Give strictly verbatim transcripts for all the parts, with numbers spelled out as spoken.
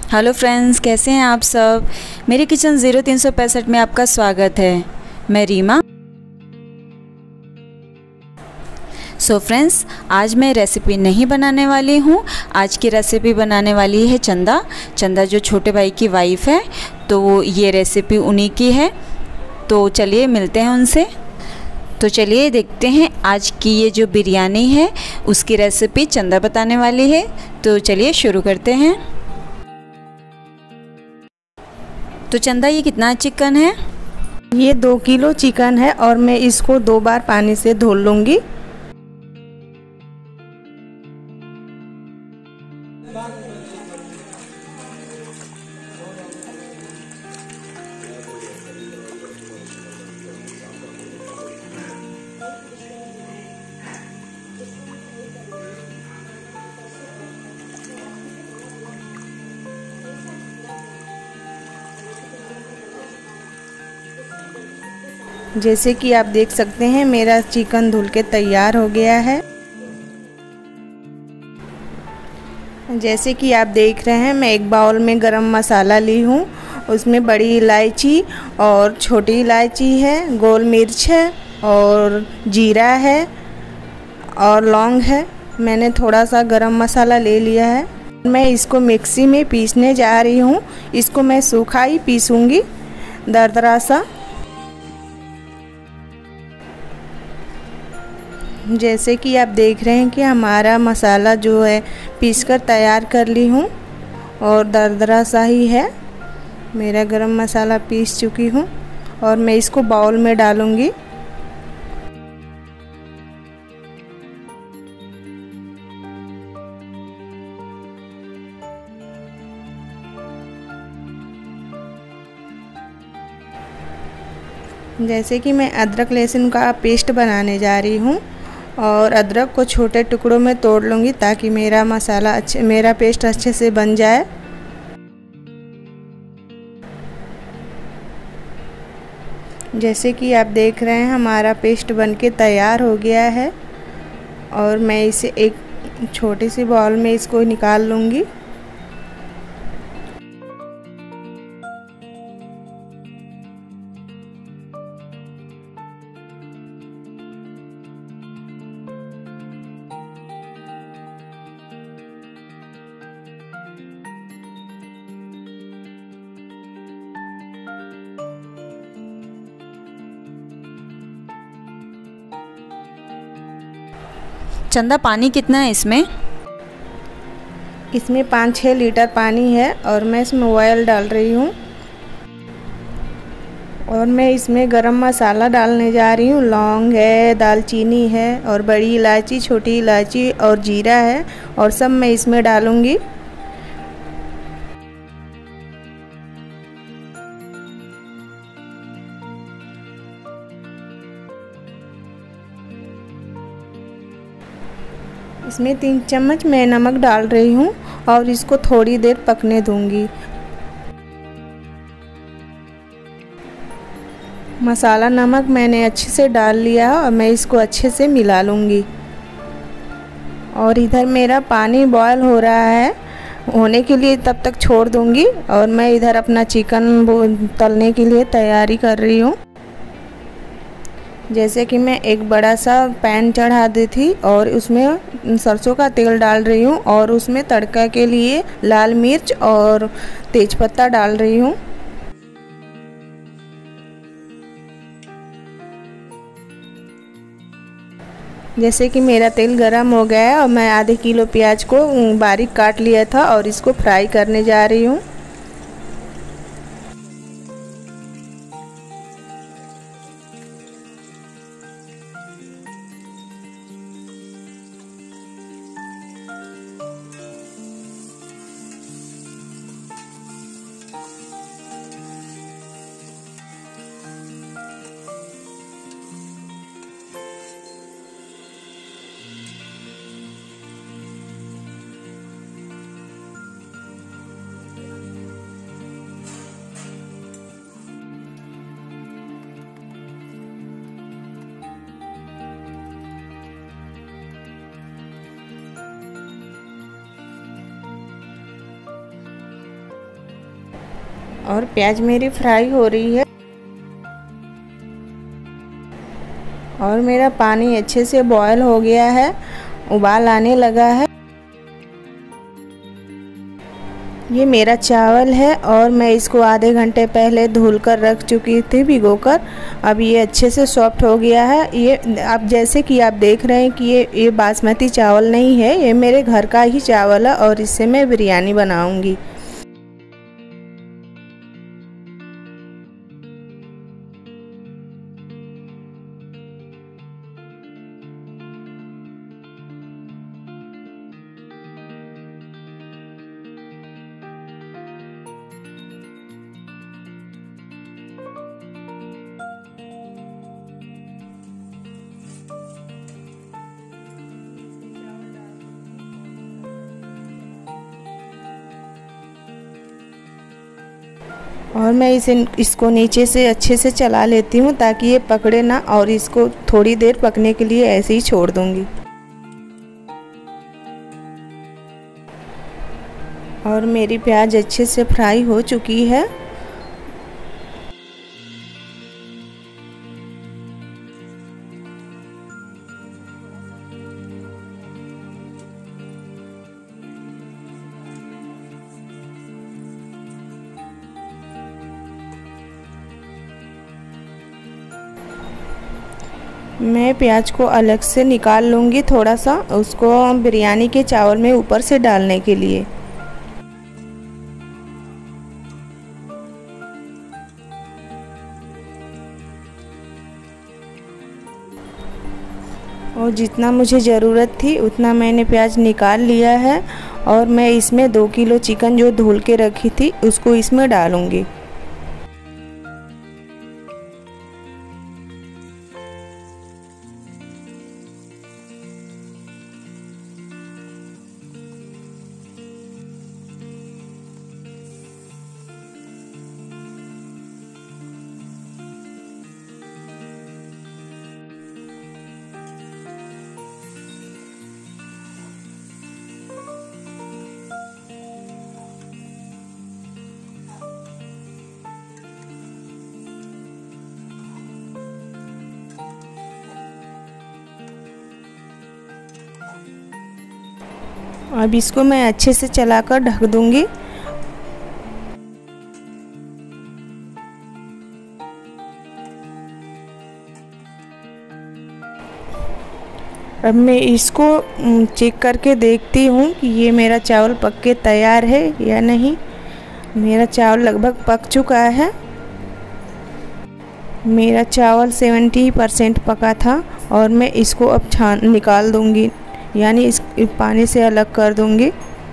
Hello friends, कैसे हैं आप सब। मेरे किचन ज़ीरो तीन सौ पैंसठ में आपका स्वागत है। मैं रीमा। सो फ्रेंड्स, आज मैं रेसिपी नहीं बनाने वाली हूँ। आज की रेसिपी बनाने वाली है चंदा। चंदा जो छोटे भाई की वाइफ है, तो ये रेसिपी उन्हीं की है। तो चलिए मिलते हैं उनसे। तो चलिए देखते हैं आज की ये जो बिरयानी है उसकी रेसिपी चंदा बताने वाली है। तो चलिए शुरू करते हैं। तो चंदा, ये कितना चिकन है? ये दो किलो चिकन है और मैं इसको दो बार पानी से धो लूँगी। जैसे कि आप देख सकते हैं मेरा चिकन धुल के तैयार हो गया है। जैसे कि आप देख रहे हैं मैं एक बाउल में गरम मसाला ली हूँ। उसमें बड़ी इलायची और छोटी इलायची है, गोल मिर्च है और जीरा है और लौंग है। मैंने थोड़ा सा गरम मसाला ले लिया है। मैं इसको मिक्सी में पीसने जा रही हूँ। इसको मैं सूखा ही पीसूँगी, दरदरा सा। जैसे कि आप देख रहे हैं कि हमारा मसाला जो है पीसकर तैयार कर ली हूँ और दरदरा सा ही है। मेरा गरम मसाला पीस चुकी हूँ और मैं इसको बाउल में डालूँगी। जैसे कि मैं अदरक लहसुन का पेस्ट बनाने जा रही हूँ और अदरक को छोटे टुकड़ों में तोड़ लूँगी ताकि मेरा मसाला अच्छे मेरा पेस्ट अच्छे से बन जाए। जैसे कि आप देख रहे हैं हमारा पेस्ट बनके तैयार हो गया है और मैं इसे एक छोटी सी बाउल में इसको निकाल लूँगी। चंदा, पानी कितना है इसमें? इसमें पाँच छः लीटर पानी है और मैं इसमें ऑयल डाल रही हूँ और मैं इसमें गरम मसाला डालने जा रही हूँ। लौंग है, दालचीनी है और बड़ी इलायची, छोटी इलायची और जीरा है और सब मैं इसमें डालूँगी। इसमें तीन चम्मच मैं नमक डाल रही हूँ और इसको थोड़ी देर पकने दूंगी। मसाला नमक मैंने अच्छे से डाल लिया और मैं इसको अच्छे से मिला लूँगी। और इधर मेरा पानी बॉयल हो रहा है, होने के लिए तब तक छोड़ दूँगी और मैं इधर अपना चिकन तलने के लिए तैयारी कर रही हूँ। जैसे कि मैं एक बड़ा सा पैन चढ़ा दी थी और उसमें सरसों का तेल डाल रही हूँ और उसमें तड़का के लिए लाल मिर्च और तेज़पत्ता डाल रही हूँ। जैसे कि मेरा तेल गरम हो गया है और मैं आधे किलो प्याज को बारीक काट लिया था और इसको फ्राई करने जा रही हूँ। और प्याज मेरी फ्राई हो रही है और मेरा पानी अच्छे से बॉयल हो गया है, उबाल आने लगा है। ये मेरा चावल है और मैं इसको आधे घंटे पहले धुल कर रख चुकी थी भिगोकर। अब ये अच्छे से सॉफ्ट हो गया है। ये आप जैसे कि आप देख रहे हैं कि ये ये बासमती चावल नहीं है, ये मेरे घर का ही चावल है और इससे मैं बिरयानी बनाऊंगी। और मैं इसे इसको नीचे से अच्छे से चला लेती हूँ ताकि ये पकड़े ना, और इसको थोड़ी देर पकने के लिए ऐसे ही छोड़ दूँगी। और मेरी प्याज अच्छे से फ्राई हो चुकी है। मैं प्याज को अलग से निकाल लूँगी थोड़ा सा, उसको बिरयानी के चावल में ऊपर से डालने के लिए। और जितना मुझे ज़रूरत थी उतना मैंने प्याज निकाल लिया है और मैं इसमें दो किलो चिकन जो धुल के रखी थी उसको इसमें डालूँगी। अब इसको मैं अच्छे से चलाकर ढक दूंगी। अब मैं इसको चेक करके देखती हूँ कि ये मेरा चावल पक के तैयार है या नहीं। मेरा चावल लगभग पक चुका है। मेरा चावल सत्तर परसेंट पका था और मैं इसको अब छान निकाल दूंगी, यानी इस पानी से अलग कर दूंगी।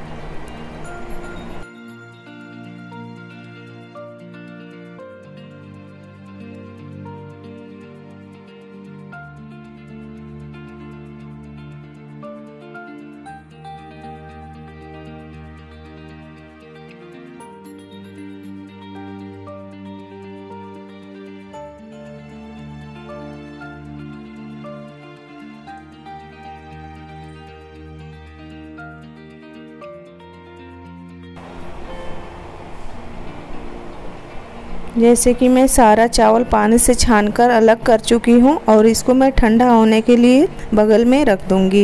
जैसे कि मैं सारा चावल पानी से छानकर अलग कर चुकी हूँ और इसको मैं ठंडा होने के लिए बगल में रख दूँगी।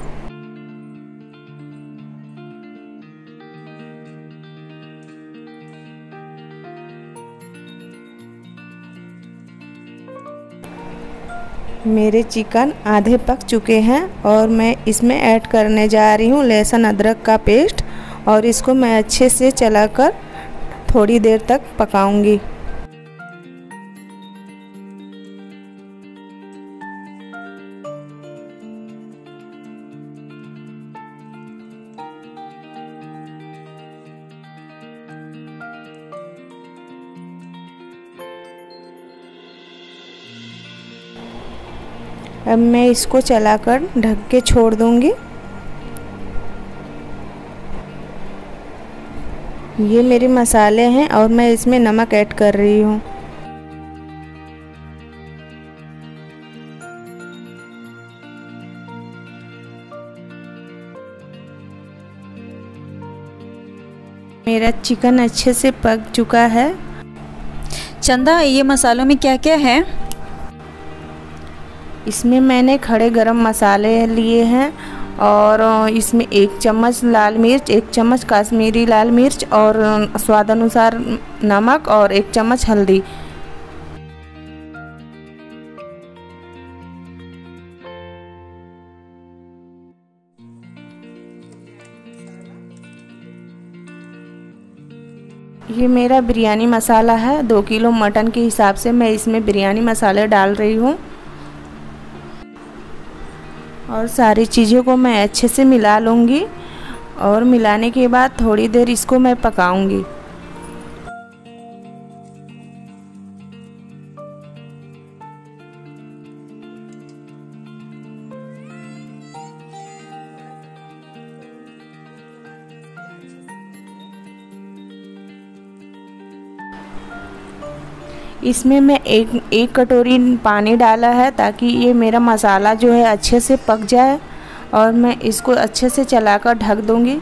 मेरे चिकन आधे पक चुके हैं और मैं इसमें ऐड करने जा रही हूँ लहसुन अदरक का पेस्ट और इसको मैं अच्छे से चलाकर थोड़ी देर तक पकाऊंगी। अब मैं इसको चलाकर ढक के छोड़ दूंगी। ये मेरे मसाले हैं और मैं इसमें नमक ऐड कर रही हूँ। मेरा चिकन अच्छे से पक चुका है। चंदा, ये मसालों में क्या क्या है? इसमें मैंने खड़े गरम मसाले लिए हैं और इसमें एक चम्मच लाल मिर्च, एक चम्मच कश्मीरी लाल मिर्च और स्वाद अनुसार नमक और एक चम्मच हल्दी। ये मेरा बिरयानी मसाला है। दो किलो मटन के हिसाब से मैं इसमें बिरयानी मसाले डाल रही हूँ और सारी चीज़ों को मैं अच्छे से मिला लूँगी और मिलाने के बाद थोड़ी देर इसको मैं पकाऊंगी। इसमें मैं एक एक कटोरी पानी डाला है ताकि ये मेरा मसाला जो है अच्छे से पक जाए और मैं इसको अच्छे से चलाकर ढक दूंगी।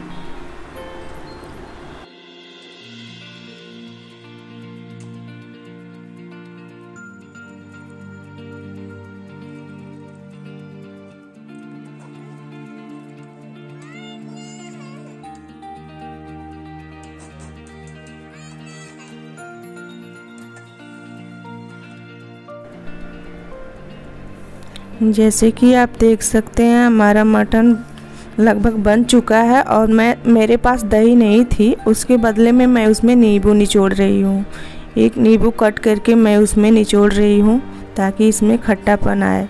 जैसे कि आप देख सकते हैं हमारा मटन लगभग बन चुका है और मैं मेरे पास दही नहीं थी, उसके बदले में मैं उसमें नींबू निचोड़ रही हूँ। एक नींबू कट करके मैं उसमें निचोड़ रही हूँ ताकि इसमें खट्टापन आए।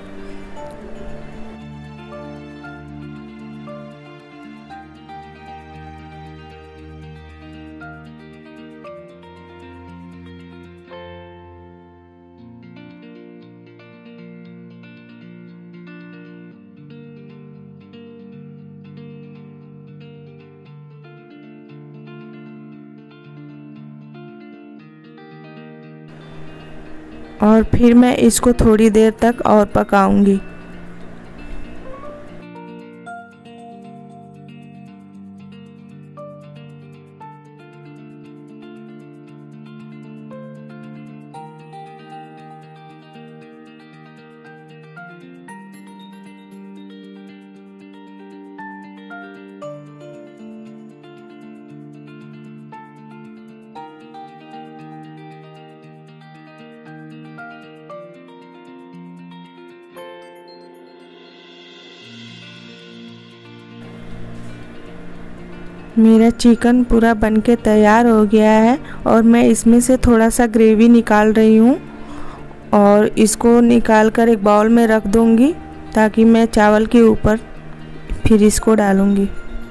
और फिर मैं इसको थोड़ी देर तक और पकाऊंगी। मेरा चिकन पूरा बनके तैयार हो गया है और मैं इसमें से थोड़ा सा ग्रेवी निकाल रही हूँ और इसको निकाल कर एक बाउल में रख दूँगी ताकि मैं चावल के ऊपर फिर इसको डालूँगी।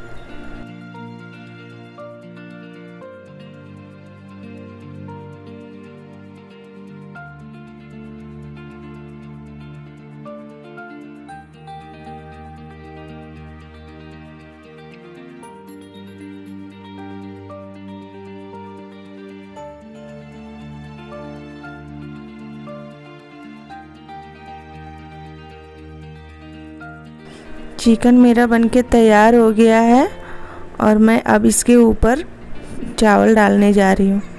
चिकन मेरा बनके तैयार हो गया है और मैं अब इसके ऊपर चावल डालने जा रही हूँ।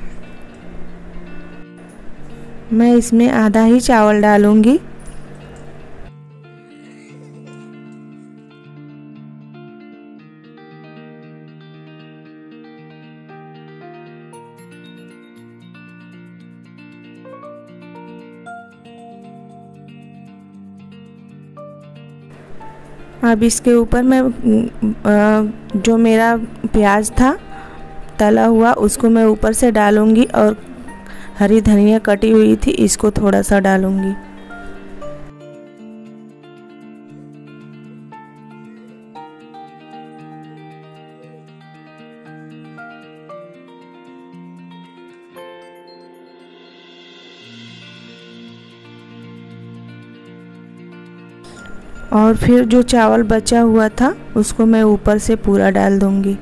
मैं इसमें आधा ही चावल डालूँगी। अब इसके ऊपर मैं जो मेरा प्याज था तला हुआ उसको मैं ऊपर से डालूंगी और हरी धनिया कटी हुई थी इसको थोड़ा सा डालूंगी। और फिर जो चावल बचा हुआ था उसको मैं ऊपर से पूरा डाल दूंगी।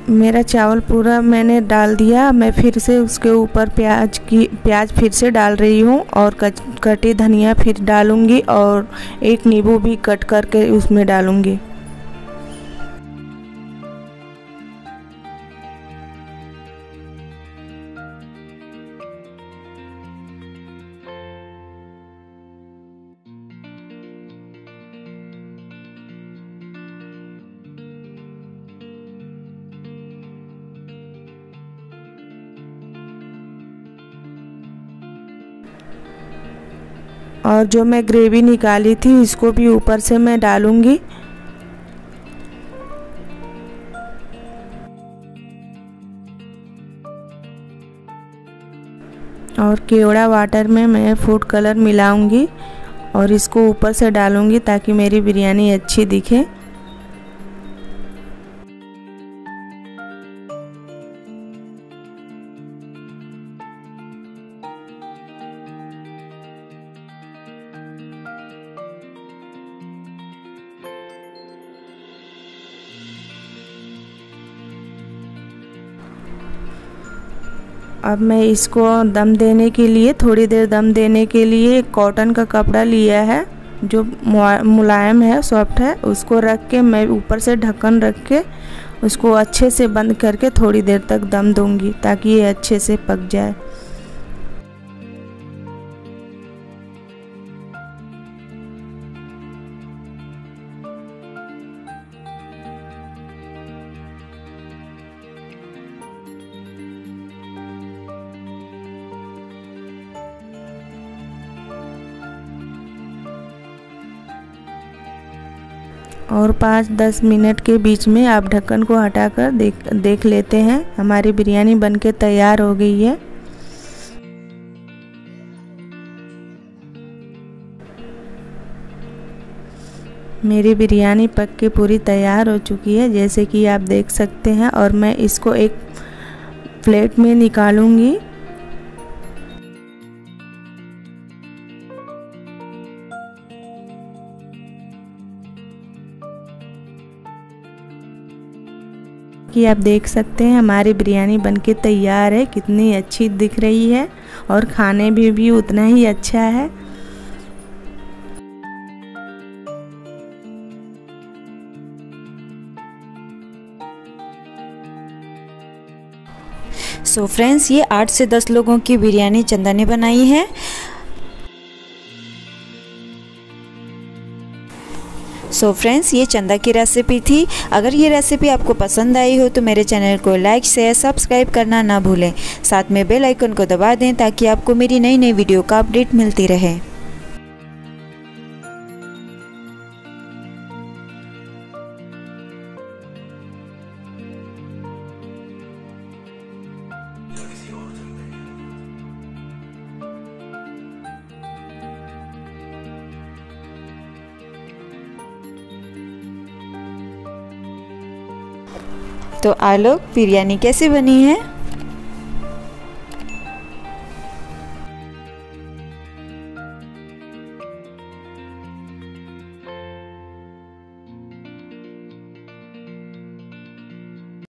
मेरा चावल पूरा मैंने डाल दिया। मैं फिर से उसके ऊपर प्याज की प्याज फिर से डाल रही हूँ और कट कटी धनिया फिर डालूँगी और एक नींबू भी कट करके उसमें डालूँगी। और जो मैं ग्रेवी निकाली थी इसको भी ऊपर से मैं डालूँगी। और केवड़ा वाटर में मैं फूड कलर मिलाऊंगी और इसको ऊपर से डालूंगी ताकि मेरी बिरयानी अच्छी दिखे। अब मैं इसको दम देने के लिए थोड़ी देर दम देने के लिए कॉटन का कपड़ा लिया है जो मुलायम है, सॉफ्ट है, उसको रख के मैं ऊपर से ढक्कन रख के उसको अच्छे से बंद करके थोड़ी देर तक दम दूंगी ताकि ये अच्छे से पक जाए। और पाँच दस मिनट के बीच में आप ढक्कन को हटाकर देख देख लेते हैं। हमारी बिरयानी बनके तैयार हो गई है। मेरी बिरयानी पक के पूरी तैयार हो चुकी है जैसे कि आप देख सकते हैं। और मैं इसको एक प्लेट में निकालूंगी। कि आप देख सकते हैं हमारी बिरयानी बनके तैयार है, कितनी अच्छी दिख रही है और खाने में भी उतना ही अच्छा है। सो फ्रेंड्स, ये आठ से दस लोगों की बिरयानी चंदा ने बनाई है। सो so फ्रेंड्स, ये चंदा की रेसिपी थी। अगर ये रेसिपी आपको पसंद आई हो तो मेरे चैनल को लाइक शेयर सब्सक्राइब करना ना भूलें। साथ में बेल आइकन को दबा दें ताकि आपको मेरी नई नई वीडियो का अपडेट मिलती रहे। तो आलो बिरयानी कैसी बनी है।